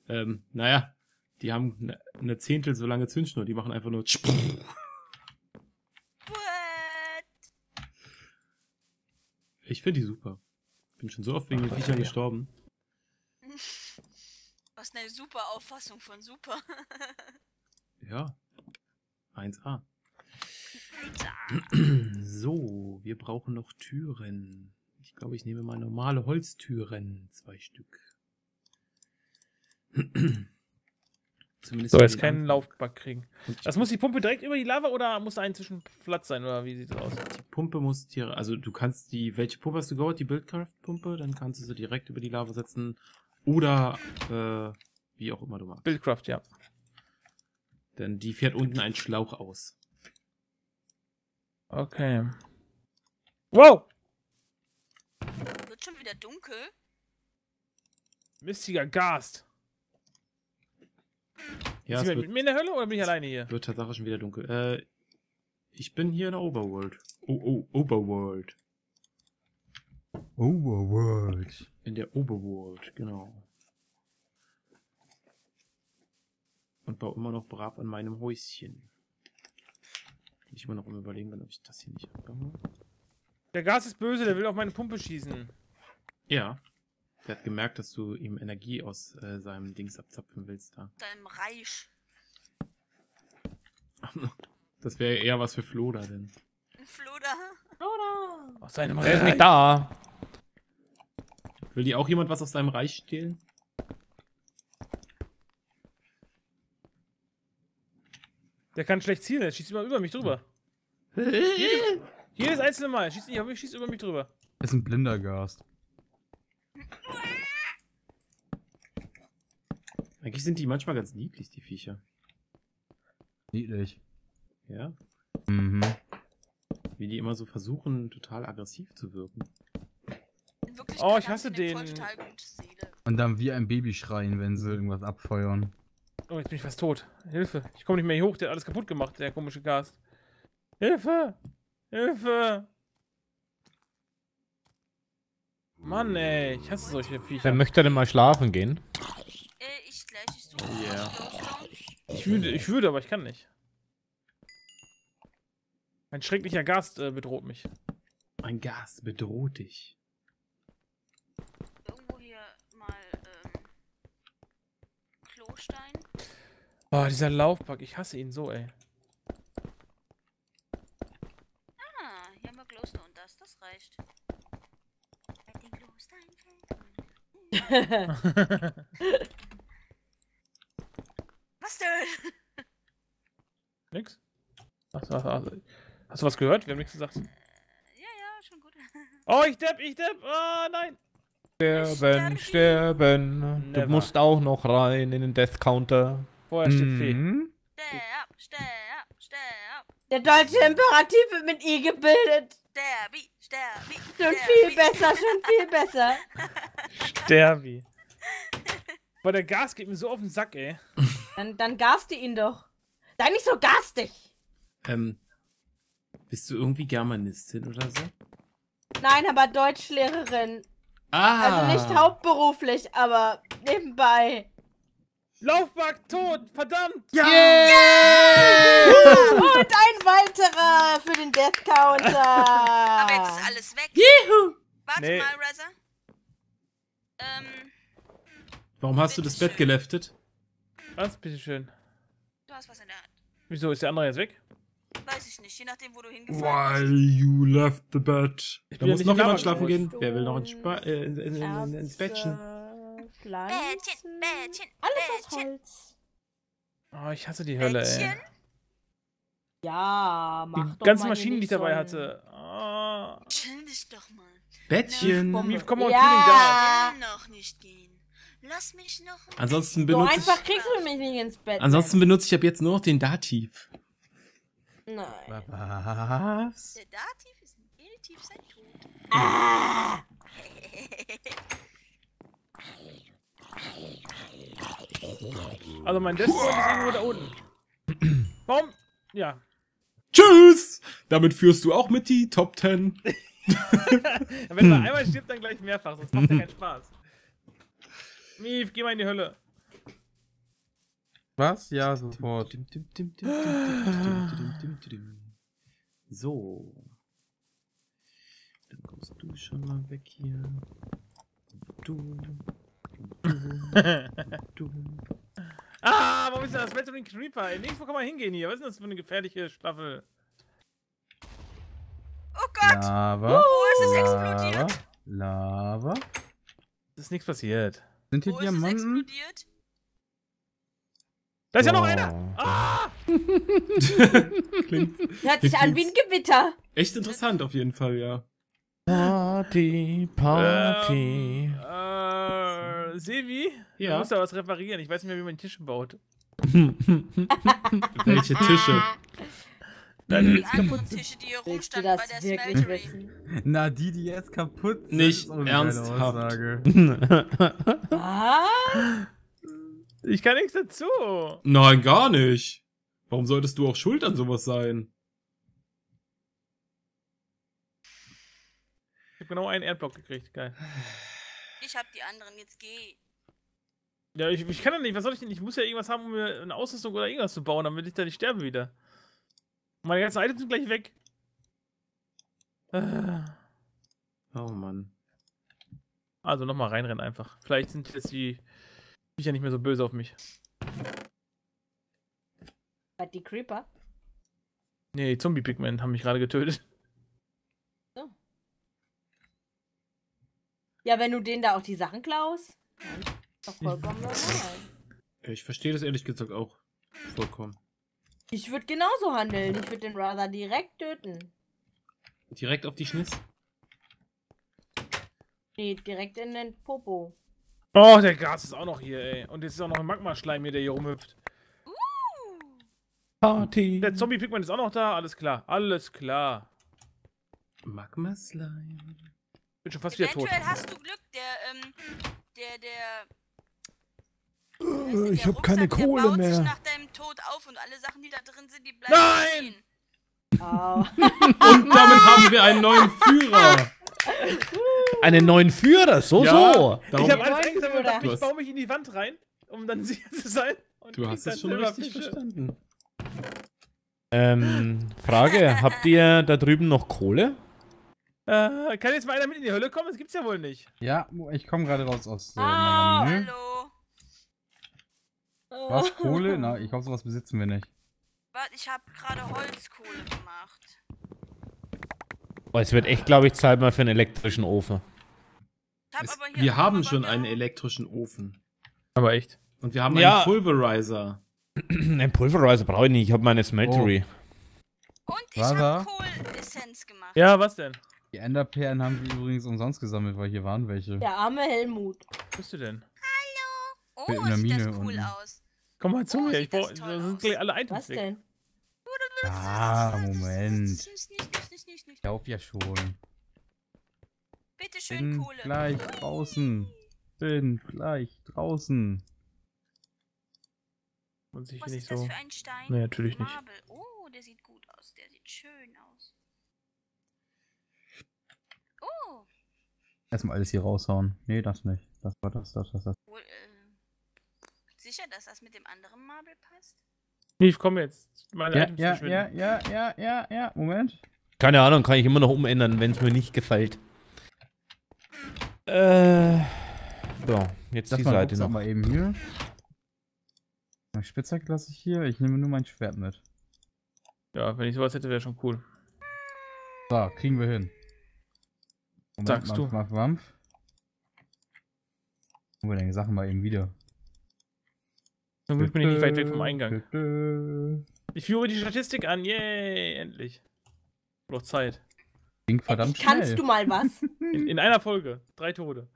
Naja, die haben eine Zehntel so lange Zündschnur, die machen einfach nur What? Ich finde die super. Bin schon so oft wegen den Viechern gestorben. Was eine super Auffassung von super. Ja. 1A. So, wir brauchen noch Türen. Ich glaube, ich nehme mal normale Holztüren. 2 Stück. Zumindest So, jetzt keinen Laufbug kriegen. Das muss die Pumpe direkt über die Lava oder muss da ein Zwischenplatz sein? Oder wie sieht das aus? Die Pumpe muss hier, also du kannst welche Pumpe hast du geholt? Die Buildcraft-Pumpe? Dann kannst du sie direkt über die Lava setzen. Oder, wie auch immer du magst. Buildcraft, ja. Denn die fährt unten einen Schlauch aus. Okay. Wow! Wird schon wieder dunkel. Mistiger Gast. Ja, Ist es jemand mit mir in der Hölle oder bin ich alleine hier? wird tatsächlich schon wieder dunkel. Ich bin hier in der Overworld. Overworld. Overworld. In der Overworld, genau. Und baue immer noch brav an meinem Häuschen. Ich immer noch überlegen, ob ich das hier nicht abbaue. Der Gast ist böse, der will auf meine Pumpe schießen. Ja. Der hat gemerkt, dass du ihm Energie aus seinem Dings abzapfen willst da. Deinem Reich. Das wäre eher was für Floda denn. Floda. Aus seinem Er ist nicht da. Will dir auch jemand was aus seinem Reich stehlen? Der kann schlecht zielen, der schießt immer über mich drüber. Jedes einzelne Mal. Er schießt nicht auf mich, schießt über mich drüber. Ist ein blinder Gast. Eigentlich sind die manchmal ganz niedlich, die Viecher. Niedlich. Ja? Mhm. Wie die immer so versuchen, total aggressiv zu wirken. In Wirklichkeit Oh, ich haben hasse sie eine den. total gute Seele. Und dann wie ein Baby schreien, wenn sie irgendwas abfeuern. Oh, jetzt bin ich fast tot. Hilfe. Ich komme nicht mehr hier hoch, der hat alles kaputt gemacht, der komische Gast. Hilfe! Hilfe! Mann, ey, ich hasse solche Viecher. Wer möchte denn mal schlafen gehen? Ich gleich, ich suche Ja. Ich würde, aber ich kann nicht. Ein schrecklicher Gast bedroht mich. Ein Gas bedroht dich. irgendwo hier mal Klostein. Oh, dieser Laufbug, ich hasse ihn so, ey. Ah, hier haben wir Glowstone und das reicht. Bei den Glowstein Was denn? Nix? Hast du was gehört? Wir haben nichts gesagt. Ja, schon gut. Oh, ich depp! Oh, nein! Sterben, sterben. Du Never. musst auch noch rein in den Death Counter. Vorher steht Fee. Mhm. Sterb. Der deutsche Imperativ wird mit I gebildet. Sterbi. Schon viel besser, schon viel besser. Sterbi. Boah, der Gas geht mir so auf den Sack, ey. Dann gaste ihn doch. Sei nicht so garstig. Bist du irgendwie Germanistin oder so? Nein, aber Deutschlehrerin. Ah! Also nicht hauptberuflich, aber nebenbei. Laufbug tot! Verdammt! Und ein weiterer für den Death Counter. Aber jetzt ist alles weg. Juhu! Warte Nee. mal, Reza. Warum hast du das Bett geleftet? Was? Bitteschön. Du hast was in der Hand. Wieso, ist der andere jetzt weg? Weiß ich nicht, je nachdem, wo du hingefallen While you left the bed. Ich Da bin ja muss nicht noch in jemand Lava schlafen gerutscht. gehen. Wer will noch ins Bettchen? bist. Pflanzen. Bädchen. Alles aus Holz. Oh, ich hasse die Hölle, ey. Bädchen. Ja, mach Die doch ganzen mal Maschinen, die ich nicht dabei so. hatte. Oh. Chill dich doch mal. Bettchen. Mief, komm mal Ja. und kill den Gas. Ich will noch nicht gehen. Lass mich noch ein Ansonsten So benutze einfach ich, kriegst du mich nicht ins Bett. ansonsten benutze ich ab jetzt nur noch den Dativ. Nein. Was? Der Dativ ist im Genitiv sein Tod. Ah! Also mein Deathpoint ist irgendwo da unten. Warum? Ja. Tschüss! Damit führst du auch mit die Top 10. Wenn man einmal stirbt, dann gleich mehrfach, sonst macht ja keinen Spaß. Mief, geh mal in die Hölle. Was? Ja, sofort. So. Dann kommst du schon mal weg hier. Du. Du. Ah, warum ist das Weltring Creeper? Ey, nirgendwo kann man hingehen hier. Was ist denn das für eine gefährliche Staffel? Oh Gott! Lava. Wo ist es explodiert? Lava. Es ist nichts passiert. Sind hier Wo ist es Diamanten? explodiert? Da ist ja noch Oh. einer! Ah! Klingt Hört sich an wie ein Gewitter. echt interessant auf jeden Fall, ja. Party, Party. Sevi? Ja. Du musst da was reparieren. Ich weiß nicht mehr, wie man Tische baut. Welche Tische? Die anderen Tische, die hier Willst du rumstanden bei das der wirklich Smeltery. wissen? Na, die jetzt kaputt sind. Nicht ist auch eine geile ernsthaft. Aussage. Ah? Ich kann nichts dazu. Nein, gar nicht. Warum solltest du auch schuld an sowas sein? Ich habe genau einen Erdblock gekriegt. Geil. Ich hab die anderen, jetzt geh. Ja, ich kann ja nicht. Was soll ich denn? Ich muss ja irgendwas haben, um mir eine Ausrüstung oder irgendwas zu bauen, damit ich da nicht sterbe wieder. Meine ganzen Items sind gleich weg. Oh Mann. Also nochmal reinrennen einfach. Vielleicht sind jetzt die Viecher nicht mehr so böse auf mich. Was, die Creeper? Nee, die Zombie-Pigmen haben mich gerade getötet. Ja, wenn du denen da auch die Sachen klaust. Dann ist doch vollkommen normal. Ich verstehe das ehrlich gesagt auch vollkommen. Ich würde genauso handeln. Ich würde den Rather direkt töten. Direkt auf die Schniss? Nee, direkt in den Popo. Oh, der Gas ist auch noch hier, ey. Und jetzt ist auch noch ein Magma-Schleim hier, der hier rumhüpft. Party. Der Zombie-Pigman ist auch noch da. Alles klar. Alles klar. Magma Slime. Bin schon fast wieder tot. Eventuell hast du Glück, der Ich hab keine Rucksack, Kohle der baut mehr. sich nach deinem Tod auf und alle Sachen, die da drin sind, die bleiben Nein! stehen. Oh. Und damit haben wir einen neuen Führer. Einen neuen Führer, so. Ich Darum, habe alles eingesammelt und dachte, Du ich hast- baue mich in die Wand rein, um dann sicher zu sein. Und du krieg hast dann es schon selber richtig Fische. verstanden. Frage, habt ihr da drüben noch Kohle? Kann jetzt mal einer mit in die Hölle kommen? Das gibt's ja wohl nicht. Ja, ich komme gerade raus aus Ah, meiner Menü. Hallo. Was? Kohle? Na, ich glaube, sowas besitzen wir nicht. Warte, ich habe gerade Holzkohle gemacht. Oh, es wird echt, glaube ich, Zeit mal für einen elektrischen Ofen. Ich hab aber hier Wir auch haben noch schon mal einen da- elektrischen Ofen. Aber echt. Und wir haben Ja. einen Pulverizer. Ein Pulverizer brauche ich nicht, ich habe meine Smeltery. Und ich Was habe da? Kohlessenz gemacht. Ja, was denn? Die Enderperlen haben wir übrigens umsonst gesammelt, weil hier waren welche. Der arme Helmut. Was bist du denn? Oh, In der sieht das Mine cool unten. aus. Komm mal zu Oh, mir, sieht das toll da sind aus. gleich alle Items Was weg. denn? Ah, Moment. Nicht. Ich lauf ja schon. Bitte schön Bin Kohle. gleich draußen. Bin gleich draußen. Und sich Was nicht ist das so. für ein Stein? Nee, natürlich nicht. Marble. Oh, der sieht gut aus. Der sieht schön aus. Oh, Erstmal alles hier raushauen. Nee, das nicht. Das war das. wohl, sicher, dass das mit dem anderen Marble passt? Nee, ich komme jetzt. Meine Ja, Items ja, verschwinden. ja. Moment. Keine Ahnung, kann ich immer noch umändern, wenn es mir nicht gefällt. So, jetzt Lass die mal Seite Rucksack noch. mal eben hier. Mein Spitzhack lasse ich hier. Ich nehme nur mein Schwert mit. Ja, wenn ich sowas hätte, wäre schon cool. So, kriegen wir hin. Sagst du. Wampf. Holen wir deine Sachen mal eben wieder. Zum Glück bin ich nicht weit weg vom Eingang. Ich führe die Statistik an. Yay, endlich. Noch Zeit. Ging verdammt Endlich kannst schnell. du mal was. In einer Folge. 3 Tode.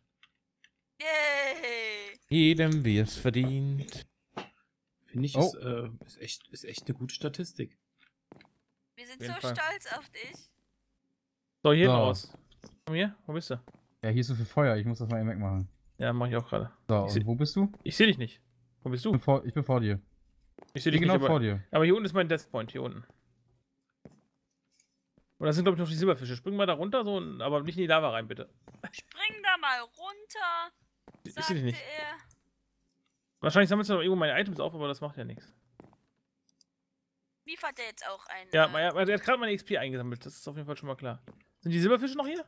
Yay! Jedem wie es verdient. Finde ich, Oh. ist echt eine gute Statistik. Wir sind Auf jeden so Fall. stolz auf dich. So, hier So. raus. Komm hier. Wo bist du? Ja, hier ist so viel Feuer. Ich muss das mal eben wegmachen. Ja, mach ich auch gerade. So, Ich seh- und wo bist du? Ich sehe dich nicht. Wo bist du? Ich bin vor dir. Ich sehe Ich dich bin genau nicht, vor dir. aber hier unten ist mein Deathpoint. Hier unten. Und das sind, glaube ich, noch die Silberfische. Spring mal da runter, so, aber nicht in die Lava rein, bitte. Spring da mal runter, Ich sehe sagte dich nicht. er. Wahrscheinlich sammelt er noch irgendwo meine Items auf, aber das macht ja nichts. Liefert der jetzt auch ein. Ja, der hat gerade meine XP eingesammelt, das ist auf jeden Fall schon mal klar. Sind die Silberfische noch hier?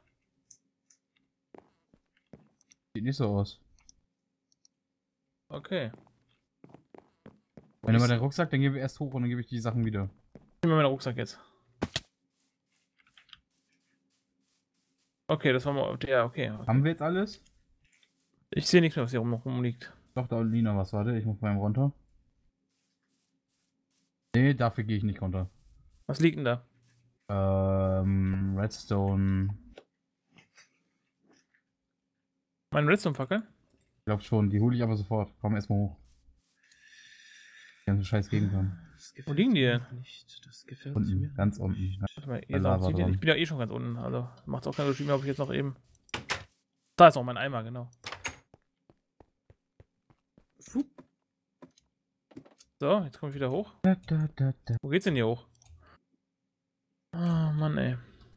Sieht nicht so aus. Okay. Wenn du mal den Rucksack, dann gebe ich erst hoch und dann gebe ich die Sachen wieder. Ich nehme meinen Rucksack jetzt. Okay, das war mal. Ja, okay. Haben wir jetzt alles? Ich sehe nichts mehr, was hier noch rumliegt. Doch, da liegt noch was. Warte, ich muss beim runter. Nee, dafür gehe ich nicht runter. Was liegt denn da? Redstone. Meine Redstone-Fackel? Ich glaube schon, die hole ich aber sofort. Komm erstmal hoch. Die ganze Scheiß gegen kann. Wo liegen die denn? Nicht. Das gefällt Unten, mir. ganz unten. Warte mal, Lava ich dran. bin ja eh schon ganz unten, also macht's auch keinen Unterschied mehr, ob ich jetzt noch eben. Da ist auch mein Eimer, genau. So, jetzt komme ich wieder hoch. Wo geht's denn hier hoch? Ah, Mann, ey.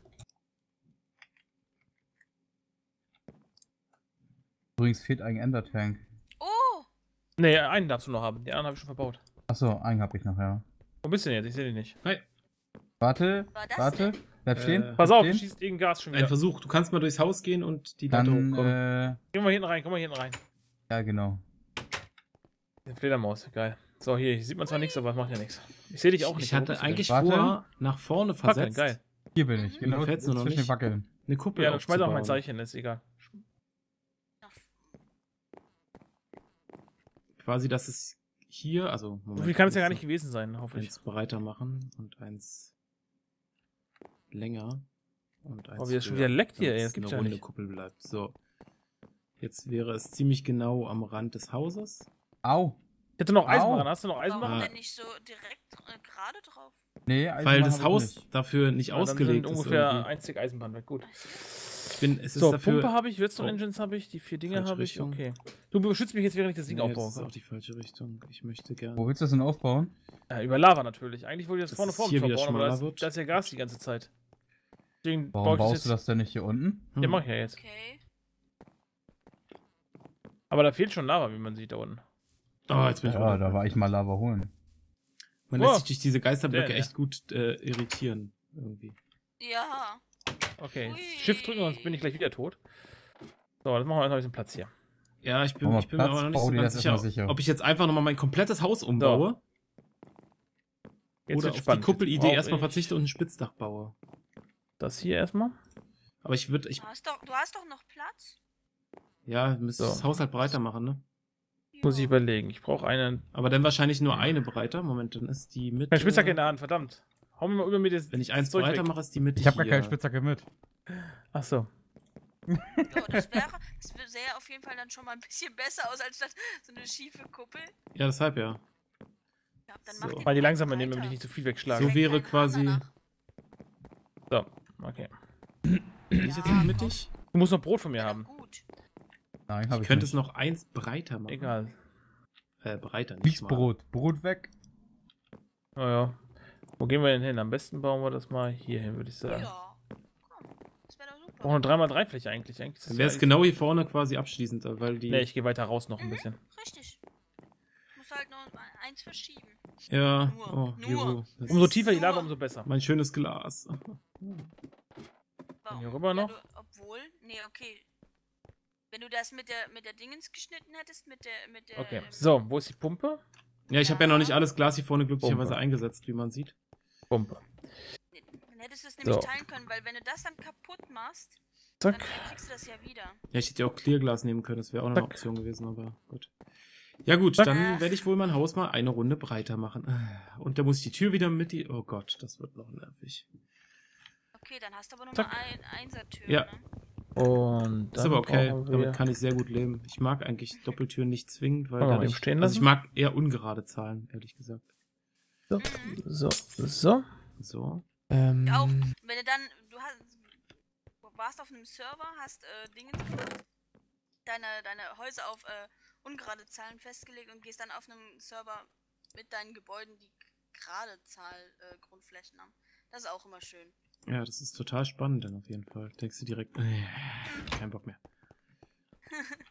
Übrigens fehlt ein Ender-Tank. Oh! Ne, einen darfst du noch haben. Den anderen habe ich schon verbaut. Achso, einen habe ich noch, ja. Wo bist du denn jetzt? Ich sehe dich nicht. Warte, War das warte. denn? Bleib stehen. Pass bleib auf, stehen. schießt irgendein Gas schon Ein wieder. Versuch. Du kannst mal durchs Haus gehen und die Leiter Dann, hochkommen. Komm mal hinten rein, komm mal hinten rein. ja genau. Die Fledermaus, geil. So, hier sieht man zwar nichts, aber das macht ja nichts. Ich sehe dich auch nicht. Ich Wo hatte bist du denn? eigentlich Warte. vor, nach vorne Fackeln, versetzt, geil. Hier bin ich, genau. gefällt's nur noch zwischen nicht. den Wackeln. eine Kuppel Ja, dann schmeiß auch mein aufzubauen. Zeichen, ist egal. Quasi, dass es hier, also So Moment, viel kann es ja ich gar muss nicht gewesen sein, hoffe ich. eins breiter machen und eins länger und eins Oh, wie das schon höher, wieder leckt hier, ey, damit das es gibt's eine ja runde nicht. Kuppel bleibt. So. Jetzt wäre es ziemlich genau am Rand des Hauses. Au! Ich hätte noch Eisenbahn, Au. hast du noch Warum Eisenbahn? denn nicht so direkt gerade drauf? Nee, Weil Eisenbahn das hab ich Haus nicht. dafür nicht Ja, dann ausgelegt sind ist. ungefähr irgendwie. ein Stück Eisenbahn weg, gut. Es ist So, dafür, Pumpe habe ich, Redstone Oh. Engines habe ich, die 4 Dinge Falsche habe ich, Richtung. okay. Du beschützt mich jetzt, während ich das Ding Nee, aufbaue. das ist auch die falsche Richtung. Ich möchte gerne. Wo willst du das denn aufbauen? Über Lava natürlich. Eigentlich wollte ich das Dass vorne es vorm hier Tor wieder bauen, aber da schmaler ist, wird. da ist ja Gas die ganze Zeit. Deswegen baue Warum ich das baust du jetzt. das denn nicht hier unten? Ja, mach ich ja jetzt. Okay. Aber da fehlt schon Lava, wie man sieht da unten. Oh, jetzt bin ich Ja, da war ich mal Lava holen. Man Oh. lässt sich durch diese Geisterblöcke Der, echt gut irritieren. Irgendwie. Ja. Okay, Ui. Shift drücken, sonst bin ich gleich wieder tot. So, das machen wir erstmal ein bisschen Platz hier. Ja, ich bin Mach mal mir aber Platz, noch nicht bau so dir ganz das erstmal sicher, sicher. ob ich jetzt einfach nochmal mein komplettes Haus umbaue Jetzt oder wird's auf spannend. die Kuppelidee Jetzt erstmal brauch ich verzichte und ein Spitzdach baue. Das hier erstmal. Aber ich würde, Du hast doch noch Platz? ja, müsste So. das Haus halt breiter machen, ne? Muss ich Ja. überlegen. Ich brauche einen. Aber dann wahrscheinlich nur eine breiter. Moment, dann ist die Mitte. Kein Spitzhacke in der Hand, verdammt. Hau mir mal über mir das. Wenn ich eins Zeug breiter weg. mache, ist die Mitte Ich habe gar hier. keine Spitzhacke mit. Achso. Ja, das sähe auf jeden Fall dann schon mal ein bisschen besser aus, als statt so eine schiefe Kuppel. Ja, deshalb ja. Ja, dann So. mach den Mal die noch langsamer nehmen, damit ich breiter. nicht zu viel wegschlage. So Fängt wäre kein quasi. Hahn danach. So, okay. Bin ich jetzt noch mittig? Du musst noch Brot von mir Ja, haben. gut. Nein, habe Ich ich könnte nicht. es noch eins breiter machen. Egal. Breiter nicht. Fließbrot. Brot weg. Naja. Wo gehen wir denn hin? Am besten bauen wir das mal hier hin, würde ich sagen. Ja. Komm, das wäre doch super. Brauchen eine 3x3 Fläche eigentlich. Ist Dann wäre es genau hier vorne quasi abschließend, weil die. Ne, ich gehe weiter raus noch ein bisschen. Richtig. Muss halt noch eins verschieben. Ja, Nur. oh, Nur. Gero, das Umso ist tiefer die Lava, umso besser. mein schönes Glas. Warum? Hier rüber noch? Ja, obwohl, nee, okay. Wenn du das mit der Dingens geschnitten hättest, mit der. Okay. So, wo ist die Pumpe? Ja, ich habe ja noch nicht alles Glas hier vorne glücklicherweise Pumpe. eingesetzt, wie man sieht. Pumpe. Dann hättest du es nämlich So. teilen können, weil wenn du das dann kaputt machst, Zack. dann kriegst du das ja wieder. Ja, ich hätte ja auch Clearglas nehmen können, das wäre auch noch eine Zack. Option gewesen, aber gut. Ja gut, Zack. dann werde ich wohl mein Haus mal eine Runde breiter machen. Und da muss ich die Tür wieder mit die... Oh Gott, das wird noch nervig. Okay, dann hast du aber nur Zack. mal ein Einsertür. Ja. Ne? Und Ist dann aber okay, brauchen wir- damit kann ich sehr gut leben. Ich mag eigentlich Doppeltüren nicht zwingend, weil Kann man mal dadurch, eben stehen also ich lassen? mag eher ungerade Zahlen, ehrlich gesagt. So, so, so. So. Auch, wenn du dann, du warst auf einem Server, hast Dingens gemacht, deine Häuser auf ungerade Zahlen festgelegt und gehst dann auf einem Server mit deinen Gebäuden, die gerade Zahl Grundflächen haben. Das ist auch immer schön. Ja, das ist total spannend dann auf jeden Fall. Denkst du direkt, kein Bock mehr.